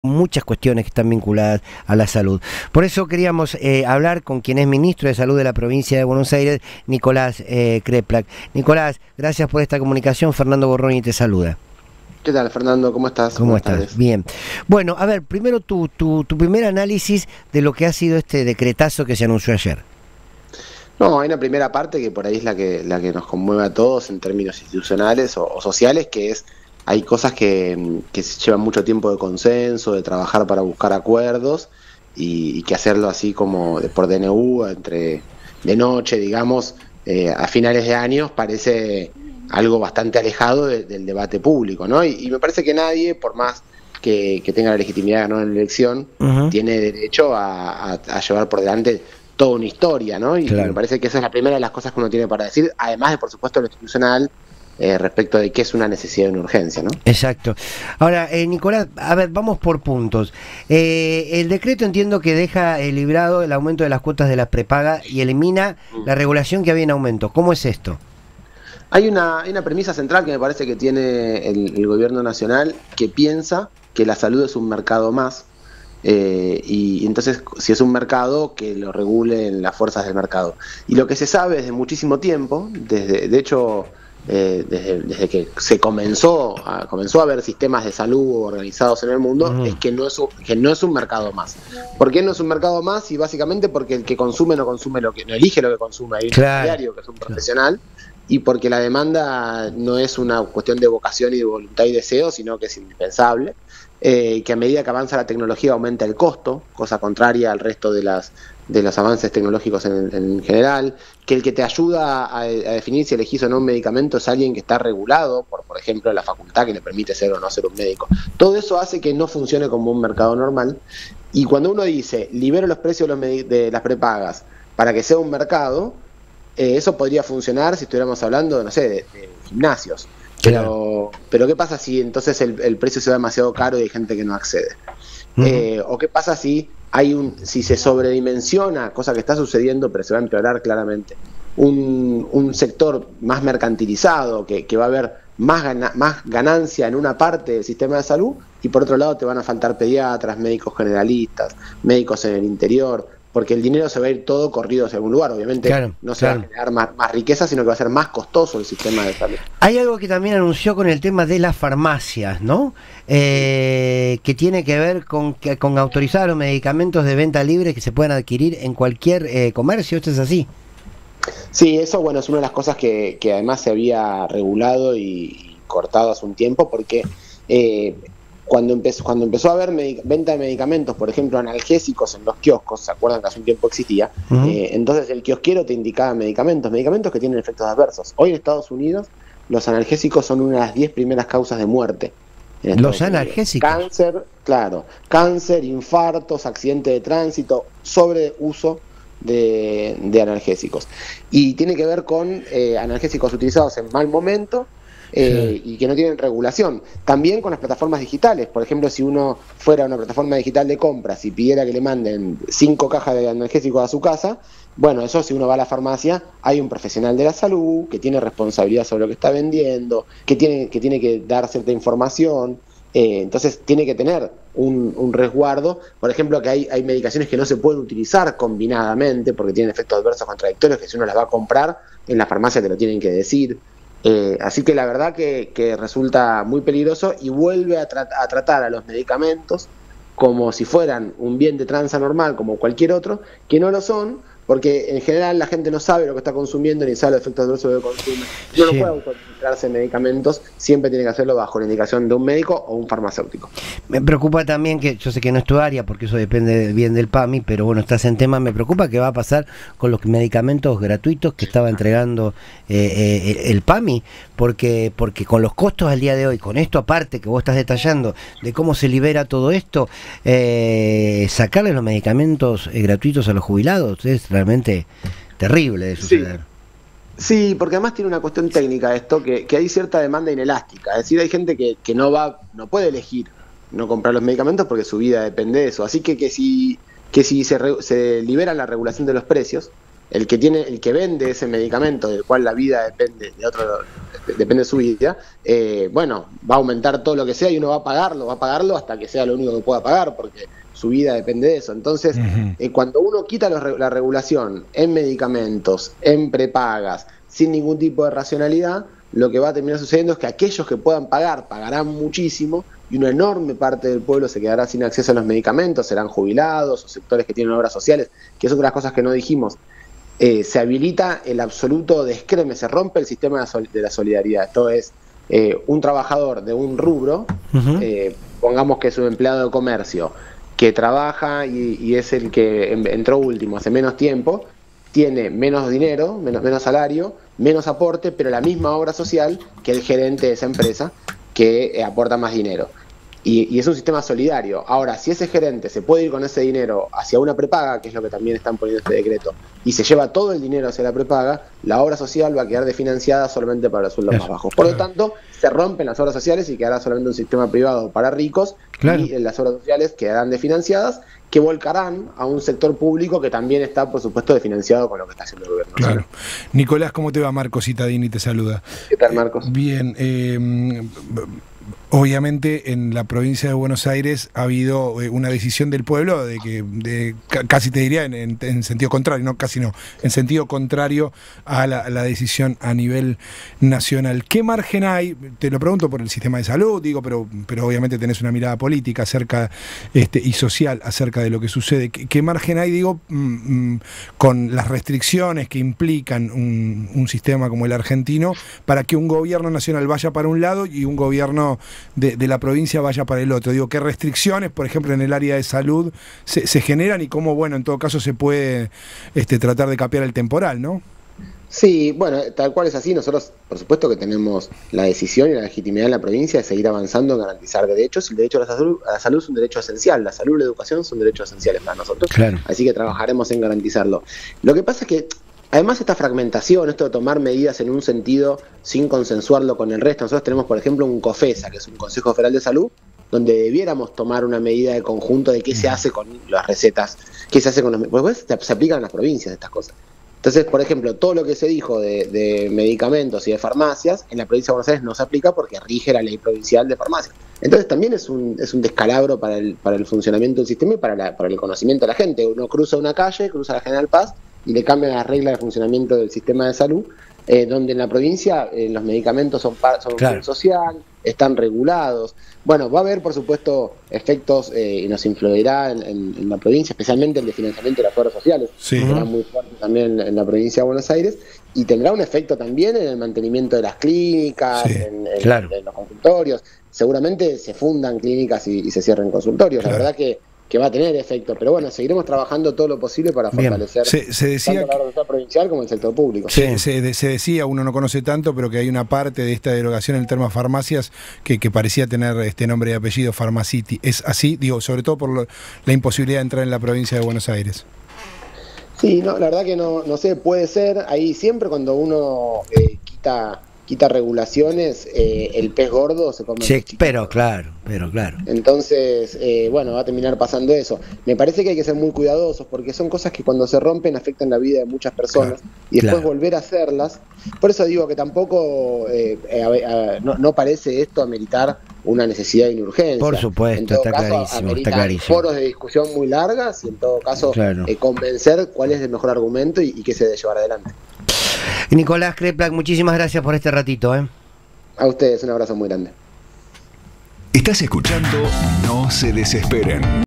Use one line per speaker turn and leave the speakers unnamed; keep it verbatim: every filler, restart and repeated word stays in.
muchas cuestiones que están vinculadas a la salud. Por eso queríamos eh, hablar con quien es ministro de Salud de la provincia de Buenos Aires, Nicolás eh, Kreplak. Nicolás, gracias por esta comunicación. Fernando Borroni te saluda.
¿Qué tal, Fernando? ¿Cómo estás?
¿Cómo estás? Tardes. Bien. Bueno, a ver, primero tu, tu, tu primer análisis de lo que ha sido este decretazo que se anunció ayer.
No, hay una primera parte que por ahí es la que, la que nos conmueve a todos en términos institucionales o, o sociales, que es, hay cosas que, que llevan mucho tiempo de consenso, de trabajar para buscar acuerdos, y, y que hacerlo así como de, por D N U, entre de noche, digamos, eh, a finales de años, parece algo bastante alejado de, del debate público, ¿no? Y, y me parece que nadie, por más que, que tenga la legitimidad de ganar la elección, uh-huh. tiene derecho a, a, a llevar por delante toda una historia, ¿no? Y claro. me parece que esa es la primera de las cosas que uno tiene para decir, además de, por supuesto, lo institucional, eh, respecto de qué es una necesidad y una urgencia, ¿no?
Exacto. Ahora, eh, Nicolás, a ver, vamos por puntos. Eh, el decreto entiendo que deja eh, librado el aumento de las cuotas de la prepaga y elimina mm. la regulación que había en aumento. ¿Cómo es esto?
Hay una, hay una premisa central que me parece que tiene el, el gobierno nacional, que piensa que la salud es un mercado más. Eh, y, y entonces, si es un mercado, que lo regulen las fuerzas del mercado. Y lo que se sabe desde muchísimo tiempo, desde, de hecho, eh, desde, desde que se comenzó a, comenzó a haber sistemas de salud organizados en el mundo, uh-huh. es que no es, un, que no es un mercado más. ¿Por qué no es un mercado más? Y básicamente porque el que consume no consume lo que, no elige lo que consume, hay un intermediario que es un profesional, y porque la demanda no es una cuestión de vocación y de voluntad y deseo, sino que es indispensable. Eh, que a medida que avanza la tecnología aumenta el costo, cosa contraria al resto de las de los avances tecnológicos en, en general, que el que te ayuda a, a definir si elegís o no un medicamento es alguien que está regulado por, por ejemplo, la facultad que le permite ser o no ser un médico. Todo eso hace que no funcione como un mercado normal, y cuando uno dice, libero los precios de, los de las prepagas para que sea un mercado, eh, eso podría funcionar si estuviéramos hablando, no sé, de, de gimnasios. Pero, claro. pero ¿qué pasa si entonces el, el precio se va demasiado caro y hay gente que no accede? Uh-huh. Eh, ¿O qué pasa si hay un si se sobredimensiona, cosa que está sucediendo pero se va a empeorar claramente, un, un sector más mercantilizado, que, que va a haber más, gana, más ganancia en una parte del sistema de salud, y por otro lado te van a faltar pediatras, médicos generalistas, médicos en el interior, porque el dinero se va a ir todo corrido hacia algún lugar. Obviamente claro, no se claro. va a generar más, más riqueza, sino que va a ser más costoso el sistema de salud.
Hay algo que también anunció con el tema de las farmacias, ¿no? Eh, que tiene que ver con, con autorizar los medicamentos de venta libre que se puedan adquirir en cualquier eh, comercio. ¿Esto es así?
Sí, eso bueno es una de las cosas que, que además se había regulado y, y cortado hace un tiempo, porque eh, Cuando empezó, cuando empezó a haber medic- venta de medicamentos, por ejemplo, analgésicos en los kioscos, ¿se acuerdan que hace un tiempo existía? Uh-huh. Eh, entonces el kiosquero te indicaba medicamentos, medicamentos que tienen efectos adversos. Hoy en Estados Unidos los analgésicos son una de las diez primeras causas de muerte.
¿Los analgésicos?
Cáncer, claro, cáncer, infartos, accidente de tránsito, sobreuso de, de analgésicos. Y tiene que ver con eh, analgésicos utilizados en mal momento, Eh, sí. y que no tienen regulación. También con las plataformas digitales. Por ejemplo, si uno fuera a una plataforma digital de compras y pidiera que le manden cinco cajas de analgésicos a su casa, bueno, eso si uno va a la farmacia, hay un profesional de la salud que tiene responsabilidad sobre lo que está vendiendo, que tiene que, tiene que dar cierta información, eh, entonces tiene que tener un, un resguardo. Por ejemplo, que hay, hay medicaciones que no se pueden utilizar combinadamente porque tienen efectos adversos contradictorios, que si uno las va a comprar en la farmacia te lo tienen que decir. Eh, así que la verdad que, que resulta muy peligroso y vuelve a, tra- a tratar a los medicamentos como si fueran un bien de tranza normal, como cualquier otro, que no lo son, porque en general la gente no sabe lo que está consumiendo ni sabe los efectos adversos que consume. No sí. no puede autoadministrarse medicamentos, siempre tiene que hacerlo bajo la indicación de un médico o un farmacéutico.
Me preocupa también, que yo sé que no es tu área, porque eso depende bien del P A M I, pero bueno, estás en tema, me preocupa qué va a pasar con los medicamentos gratuitos que estaba entregando eh, eh, el P A M I, porque, porque con los costos al día de hoy, con esto aparte que vos estás detallando de cómo se libera todo esto, eh, sacarle los medicamentos eh, gratuitos a los jubilados es realmente terrible de suceder.
Sí. Sí, porque además tiene una cuestión técnica esto, que, que hay cierta demanda inelástica. Es decir, hay gente que, que no va, no puede elegir no comprar los medicamentos porque su vida depende de eso. Así que que si, que si se, re, se libera la regulación de los precios, el que tiene, el que vende ese medicamento, del cual la vida depende de otro, depende de su vida, eh, bueno, va a aumentar todo lo que sea y uno va a pagarlo, va a pagarlo hasta que sea lo único que pueda pagar, porque su vida depende de eso. Entonces, uh-huh. eh, cuando uno quita los, la regulación en medicamentos, en prepagas, sin ningún tipo de racionalidad, lo que va a terminar sucediendo es que aquellos que puedan pagar, pagarán muchísimo, y una enorme parte del pueblo se quedará sin acceso a los medicamentos, serán jubilados o sectores que tienen obras sociales, que es otra de las cosas que no dijimos. Eh, se habilita el absoluto descreme, se rompe el sistema de, sol, de la solidaridad. Esto es, eh, un trabajador de un rubro, uh-huh. eh, pongamos que es un empleado de comercio, que trabaja y, y es el que entró último hace menos tiempo, tiene menos dinero, menos, menos salario, menos aporte, pero la misma obra social que el gerente de esa empresa, que eh, aporta más dinero. Y, y es un sistema solidario. Ahora, si ese gerente se puede ir con ese dinero hacia una prepaga, que es lo que también están poniendo este decreto, y se lleva todo el dinero hacia la prepaga, la obra social va a quedar desfinanciada solamente para los sueldos más bajos. Por lo tanto, se rompen las obras sociales y quedará solamente un sistema privado para ricos, claro. Y las obras sociales quedarán desfinanciadas, que volcarán a un sector público que también está, por supuesto, desfinanciado con lo que está haciendo el gobierno.
Claro. Nicolás, ¿cómo te va? Marcos Citadini te saluda.
¿Qué tal, Marcos?
Eh, bien, eh, obviamente en la provincia de Buenos Aires ha habido una decisión del pueblo de que, de, casi te diría en, en, en sentido contrario, no casi no, en sentido contrario a la, a la decisión a nivel nacional. ¿Qué margen hay? Te lo pregunto por el sistema de salud, digo, pero, pero obviamente tenés una mirada política acerca este, y social acerca de lo que sucede. ¿Qué, qué margen hay, digo, mm, con las restricciones que implican un, un sistema como el argentino para que un gobierno nacional vaya para un lado y un gobierno De, de la provincia vaya para el otro? Digo, ¿qué restricciones, por ejemplo, en el área de salud se, se generan y cómo, bueno, en todo caso se puede este, tratar de capear el temporal, ¿no?
Sí, bueno, tal cual es así. Nosotros, por supuesto que tenemos la decisión y la legitimidad en la provincia de seguir avanzando en garantizar derechos. El derecho a la salud, a la salud es un derecho esencial. La salud y la educación son derechos esenciales para nosotros. Claro. Así que trabajaremos en garantizarlo. Lo que pasa es que además, esta fragmentación, esto de tomar medidas en un sentido sin consensuarlo con el resto. Nosotros tenemos, por ejemplo, un COFESA, que es un Consejo Federal de Salud, donde debiéramos tomar una medida de conjunto de qué se hace con las recetas, qué se hace con los... Pues se aplican en las provincias estas cosas. Entonces, por ejemplo, todo lo que se dijo de, de medicamentos y de farmacias, en la provincia de Buenos Aires no se aplica porque rige la ley provincial de farmacias. Entonces también es un, es un descalabro para el, para el funcionamiento del sistema y para, la, para el conocimiento de la gente. Uno cruza una calle, cruza la General Paz, y le cambian las reglas de funcionamiento del sistema de salud, eh, donde en la provincia eh, los medicamentos son, son claro. un social, están regulados. Bueno, va a haber, por supuesto, efectos eh, y nos influirá en, en, en la provincia, especialmente el de financiamiento de las obras sociales, sí. que será muy fuerte también en, en la provincia de Buenos Aires, y tendrá un efecto también en el mantenimiento de las clínicas, sí, en, en, claro. en los consultorios. Seguramente se fundan clínicas y, y se cierren consultorios. Claro. La verdad que que va a tener efecto, pero bueno, seguiremos trabajando todo lo posible para fortalecer
se, se decía
tanto la organización provincial como el sector público.
Se, se, se decía, uno no conoce tanto, pero que hay una parte de esta derogación en el término farmacias que, que parecía tener este nombre y apellido, Pharmacity. ¿Es así? Digo, sobre todo por lo, la imposibilidad de entrar en la provincia de Buenos Aires.
Sí, no, la verdad que no, no sé, puede ser. Ahí siempre cuando uno eh, quita... quita regulaciones, eh, el pez gordo se come.
Sí, pero claro, pero claro.
Entonces, eh, bueno, va a terminar pasando eso. Me parece que hay que ser muy cuidadosos porque son cosas que cuando se rompen afectan la vida de muchas personas, claro, y después claro. volver a hacerlas. Por eso digo que tampoco eh, eh, a, a, no, no parece esto ameritar una necesidad y una urgencia.
Por supuesto,
en todo
está
caso,
clarísimo, está clarísimo.
Foros de discusión muy largas y en todo caso claro. eh, convencer cuál es el mejor argumento y, y qué se debe llevar adelante.
Nicolás Kreplak, muchísimas gracias por este ratito. ¿eh?
A ustedes, un abrazo muy grande.
Estás escuchando No se desesperen.